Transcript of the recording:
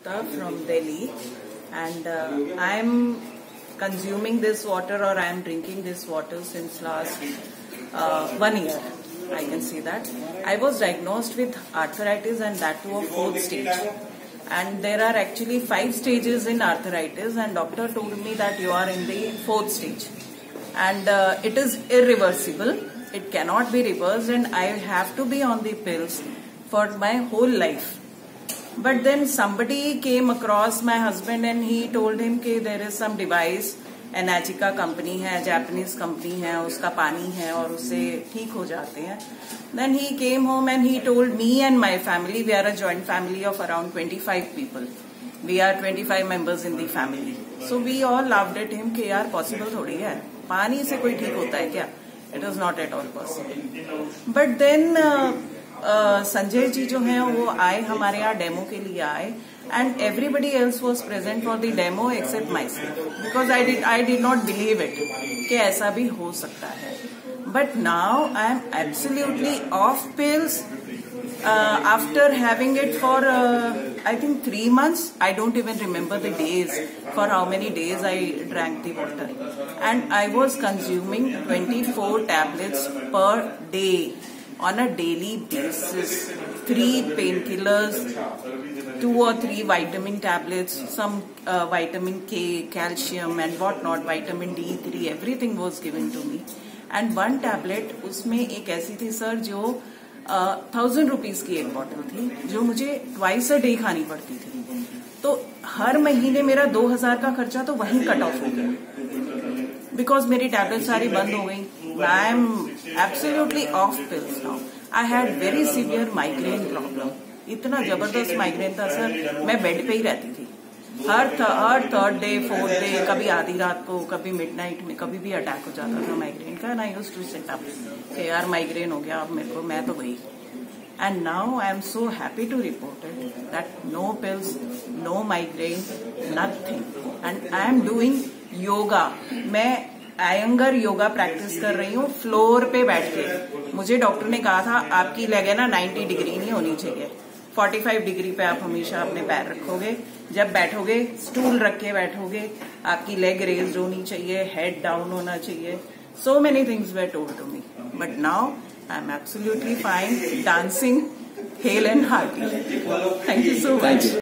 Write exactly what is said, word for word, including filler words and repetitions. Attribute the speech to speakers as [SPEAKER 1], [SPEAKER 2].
[SPEAKER 1] from Delhi, and uh, I am consuming this water, or I am drinking this water since last uh, one year. I can see that. I was diagnosed with arthritis, and that to a fourth stage. And there are actually five stages in arthritis, and doctor told me that you are in the fourth stage. And uh, it is irreversible. It cannot be reversed, and I have to be on the pills for my whole life. But then somebody came across my husband and he told him कि there is some device, एनाजिका company है, Japanese company है, उसका पानी है और उससे ठीक हो जाते हैं. Then he came home and he told me and my family, we are a joint family of around twenty-five people. We are twenty-five members in the family. So we all laughed at him कि यार possible थोड़ी है, पानी से कोई ठीक होता है क्या? It is not at all possible. But then uh, Uh, Sanjay ji जो हैं वो आए हमारे यहाँ डेमो के लिए आए, and everybody else was present for the demo except myself, because I did I did not believe it कि ऐसा भी हो सकता है. But now I am absolutely off pills uh, after having it for uh, I think three months. I don't even remember the days for how many days I drank the water, and I was consuming twenty-four tablets per day. On a daily basis, three painkillers, two or three vitamin tablets, some uh, vitamin K, calcium and whatnot, vitamin D three, everything was given to me. And one tablet, उसमें एक ऐसी थी sir जो thousand rupees की एक bottle थी, जो मुझे ट्वाइस अ डे खानी पड़ती थी. तो हर महीने मेरा दो हजार का खर्चा तो वहीं कट ऑफ हो गया, बिकॉज मेरी टैबलेट सारी बंद हो गई. I am absolutely off pills now. I had very severe migraine problem. इतना जबरदस्त माइग्रेन था सर, मैं बेड पे ही रहती थी. हर हर थर्ड डे, फोर्थ डे, कभी आधी रात को, कभी मिडनाइट में, कभी भी अटैक हो जाता था माइग्रेन का. And I used to sit up कि यार माइग्रेन हो गया अब मेरे को, मैं तो गई. And now I am so happy to report it that no pills, no migraine, nothing. And I am doing yoga. मैं आयंगर योगा प्रैक्टिस कर रही हूँ फ्लोर पे बैठ के. मुझे डॉक्टर ने कहा था आपकी लेग है ना नाइन्टी डिग्री नहीं होनी चाहिए, पैंतालीस डिग्री पे आप हमेशा अपने पैर रखोगे. जब बैठोगे स्टूल रख के बैठोगे, आपकी लेग रेज्ड होनी चाहिए, हेड डाउन होना चाहिए. So many things were told to me, but now I am absolutely fine, dancing, hale and hearty. Thank you so much.